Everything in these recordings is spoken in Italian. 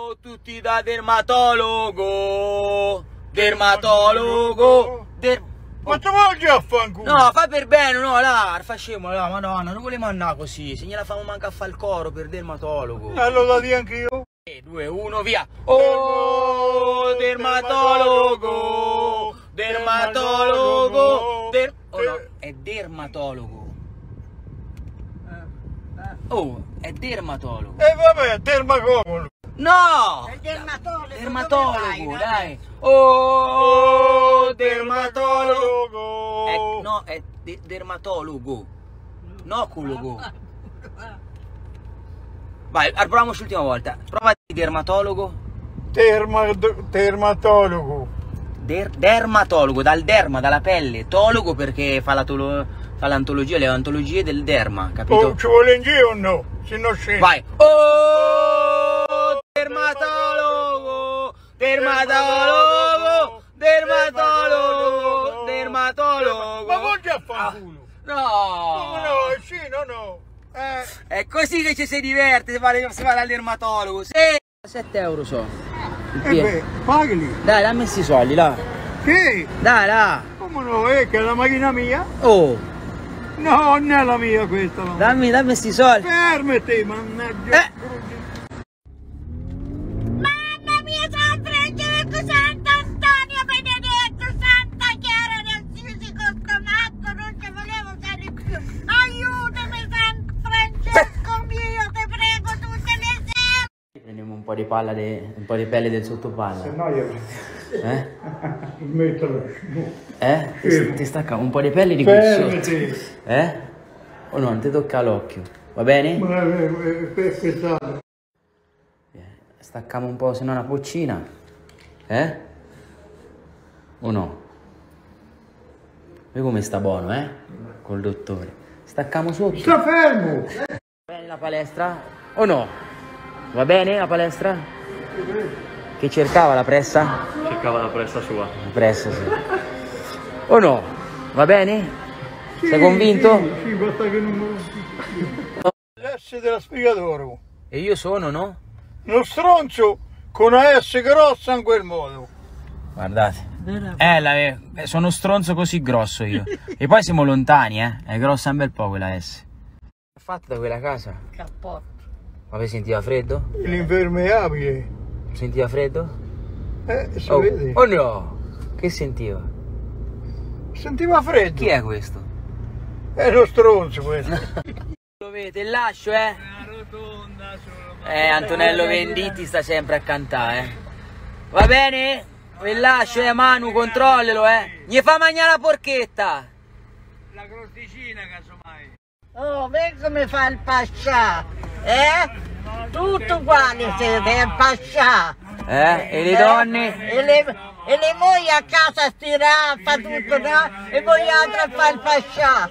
tutti da dermatologo. Dermatologo. Ma ti voglio a fanculo? No, fa per bene, no, là, facciamo, là, madonna, non volevo andare così, se gliela famo manca a fare il coro per dermatologo. Allora di anch'io. 3, 2, 1, via. Oh, dermatologo. Dermatologo. Oh no, è dermatologo. Oh, è dermatologo. E vabbè, dermatologo. No! È dermatologo. Dermatologo, dai. Oh, dermatologo. No, è dermatologo. Nocologo. Vai, proviamoci l'ultima volta. Prova di dermatologo. Dermatologo. Dermatologo, dal derma, dalla pelle. Tologo perché fa l'antologia, le antologie del derma, capito? Oh, ci vuole in giro o no? Se no scende. Vai. Oh, dermatologo. Dermatologo. Dermatologo. Dermatologo. Ma voglio a fanculo. No. No, sì, no. È così che ci si diverte se va dal dermatologo. Sì. 7 euro so. Beh, pagali. Dai, dammi questi soldi, là. Che? Dai, là. Come no? Che è la macchina mia? Oh, No, non è la mia questa. No. dammi questi soldi. Fermati, mannaggia. Mamma mia, San Francesco, Sant'Antonio Benedetto, Santa Chiara del Sisico, matto, non ci volevo stare più. Aiutami, San Francesco mio, ti prego tutte le sere. Prendiamo un po' di palla, un po' di pelle del sottopalla. Se no io... Smettila. Ti stacca un po' di pelle di qui sotto. Fermati. O no, non ti tocca l'occhio. Va bene? Ma è pesato. Staccamo un po', se no una poccina. O no? Vedi come sta buono, col dottore. Staccamo sotto. Sta fermo. Va bene la palestra? O no? Va bene la palestra? Che cercava la pressa? Cercava la pressa sua. La pressa, sì. O no? Va bene? Sì, Sei convinto? Sì, basta che non... L'S della spiegatore. E io sono, no? Uno stronzo con una S grossa in quel modo. Guardate. Sono stronzo così grosso io. E poi siamo lontani, È grossa un bel po' quella S. È fatta da quella casa? Cappotto. Ma vi sentiva freddo? L'impermeabile. Sentiva freddo? Si vede. Oh no! Che sentiva? Sentiva freddo. Chi è questo? È lo stronzo questo. Lo vedete, il lascio, Antonello Venditti sta sempre a cantare, Va bene? Il lascio, Manu, controllalo, Gli fa mangiare la porchetta. La crosticina, casomai. Oh, vedi come fa il pascià, Tutto uguali siete, il pascià. E le donne? E le mogli a casa stirà, fa tutto, no? E voi altri a fare il pascià.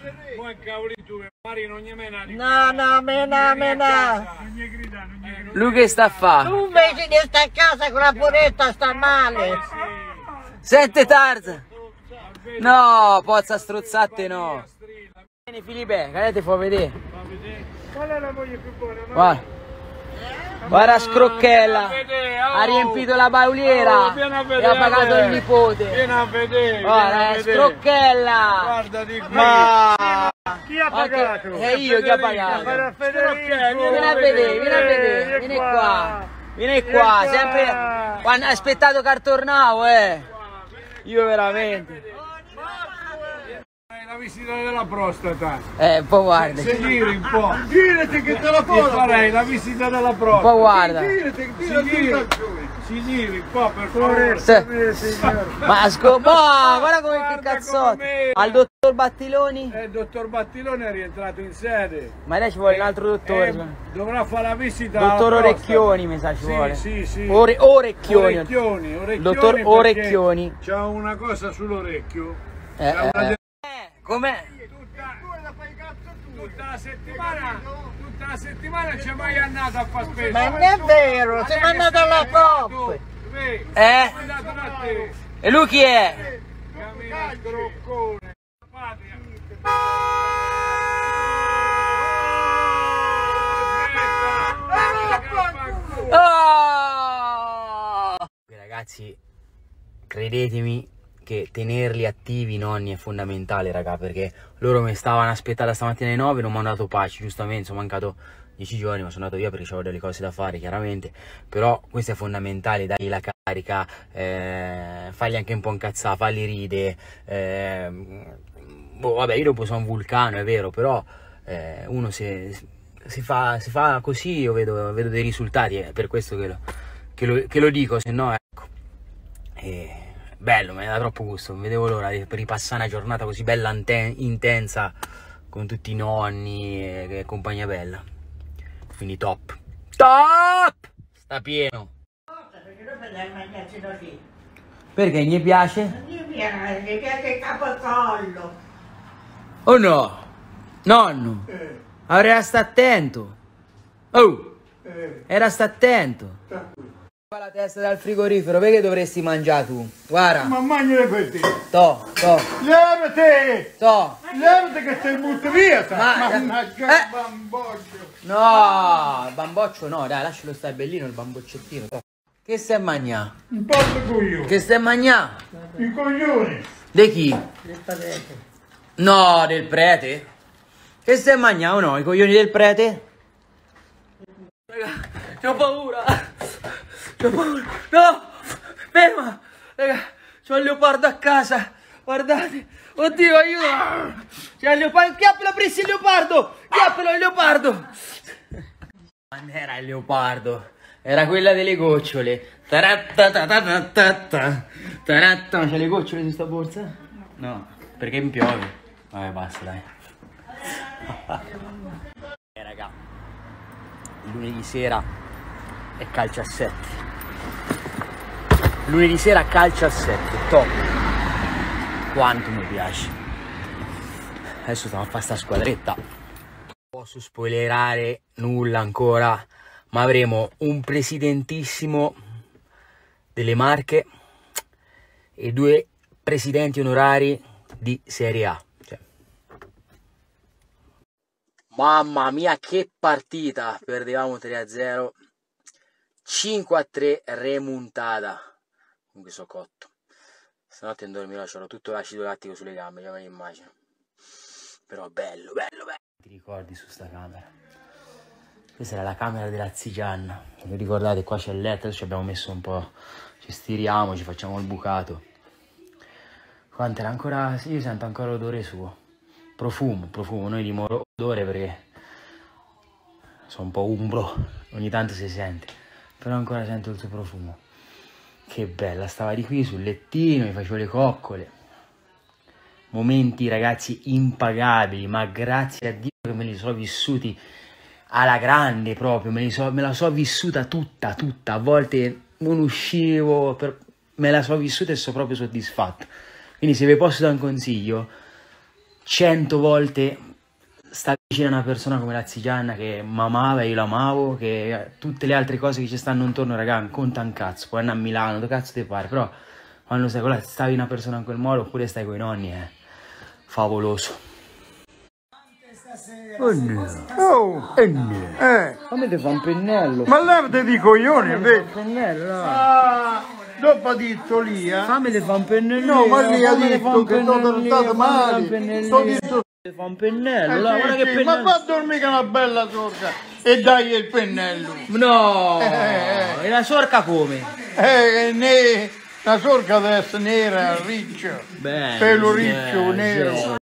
No, mena. Lui che sta a fare? Tu invece di stare a casa con la puretta sta male. Sente Tarzan! No, pozza strozzate no! Vieni Filipe, che ti fa vedere? Qual è la moglie più buona? Guarda! Guarda Scrocchella! Ha riempito la bauliera! E ha pagato il nipote! Vieni a vedere! Guarda, Scrocchella! Guarda di qui! Ma... Chi ha pagato? È io che ha pagato! Vieni a vedere, vieni qua! Vieni qua, sempre... Quando hai aspettato che tornavo, Io veramente... La visita della prostata. Un po' guarda. Si giri un po'. Girati che te la porto. Farei la visita della prostata. Un po' guarda. Si giri un po' per favore. Ma guarda come che cazzotto. Al dottor Battiloni? Il dottor Battiloni è rientrato in sede. Ma lei ci vuole un altro dottore. Dovrà fare la visita. Dottor Orecchioni mi sa ci vuole. Sì. Orecchioni. Dottor Orecchioni. C'ha una cosa sull'orecchio. Com'è? Tutta la settimana c'è mai andato a fare spesa. Ma non è vero, siamo andati alla Coppa. E lui chi è? Cammina scroccone. Oh! Ragazzi, credetemi che tenerli attivi i nonni è fondamentale, raga, perché loro mi stavano aspettando stamattina alle 9, non mi hanno dato pace, giustamente, sono mancato 10 giorni, ma sono andato via perché avevo delle cose da fare, chiaramente, però questo è fondamentale, dargli la carica, fargli anche un po' incazzare, farli ride, boh, vabbè, io dopo sono un vulcano, è vero, però uno si fa così, io vedo dei risultati, è per questo che lo dico, se no, ecco. Bello, mi dà troppo gusto, non vedevo l'ora di ripassare una giornata così bella, intensa, con tutti i nonni e compagnia bella. Quindi top. Top! Sta pieno. Perché non me l'hai mangiato così? Perché gli piace? Non mi piace il capocollo. Oh no? Nonno? Avrei sta attento. Oh! Era sta attento. Fa la testa dal frigorifero, perché dovresti mangiare tu? Guarda. Ma mangiare questi. To. Levati! To. Levati che sei butto via, Ma- mannaggia bamboccio. No, il bamboccio no, dai, lascialo stare bellino il bamboccettino. To. Che stai a mangiare? Un po' di coglione. Che stai a mangiare? I coglioni. Di chi? Le patete. No, del prete? Che stai a mangiare o no? I coglioni del prete? Raga, c'ho paura. C'ho paura. No! Ferma! Raga, c'ho il leopardo a casa. Guardate. Oddio, aiuto! C'è il leopardo. Chiappelo, Prissi, il leopardo! Chiappelo, il leopardo! Ma non era il leopardo. Era quella delle gocciole. Tarattatatatatta. Taratta. Ma c'è le gocciole su sta borsa? No, perché mi piove. Vabbè, basta, dai. Raga, lunedì sera è calcio a 7. Lunedì sera calcio a 7, top. Quanto mi piace. Adesso stiamo a fare sta squadretta. Non posso spoilerare nulla ancora, ma avremo un presidentissimo delle Marche e 2 presidenti onorari di Serie A. Cioè. Mamma mia, che partita! Perdevamo 3-0, 5-3 remontata. Comunque so cotto. Stanotte non dormirò, c'ho tutto l'acido lattico sulle gambe, già me lo immagino. Però bello. Ti ricordi su sta camera? Questa era la camera della zia Gianna. Se vi ricordate, qua c'è il letto, ci abbiamo messo un po', ci stiriamo, ci facciamo il bucato. Quant'era ancora, sì, io sento ancora l'odore suo. Profumo, noi dimo odore perché sono un po' umbro, ogni tanto si sente. Però ancora sento il suo profumo. Che bella, stava di qui sul lettino, mi facevo le coccole. Momenti, ragazzi, impagabili, ma grazie a Dio che me li sono vissuti alla grande proprio, me la so vissuta tutta, a volte non uscivo, me la so vissuta e sono proprio soddisfatto. Quindi se vi posso dare un consiglio, 100 volte sta vicino a una persona come la zia Gianna che m'amava e io l'amavo, che tutte le altre cose che ci stanno intorno, raga, non conta un cazzo, puoi andare a Milano, dove cazzo ti pare, però quando stai con la, stavi una persona in quel modo oppure stai con i nonni è favoloso. Oh no. Fammi te fa un pennello. Ma levati di coglioni invece. Pennello, no. Ah, dopo ha detto lì, Fammi te fa un pennello. No, ma lì ha detto che sono stato male. Sto detto Fa un pennello, guarda che pennello. ma va a dormire con una bella sorca e dai il pennello. No, e la sorca come? La sorca deve essere nera, riccia, pelo riccio, nero.